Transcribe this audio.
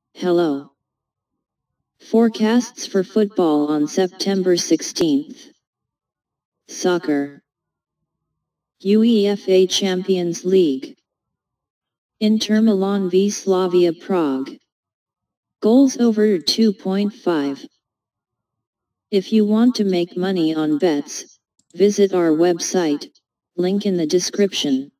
Hello. Forecasts for football on September 16th. Soccer. UEFA Champions League. Inter Milan v Slavia Prague. Goals over 2.5. If you want to make money on bets, visit our website, link in the description.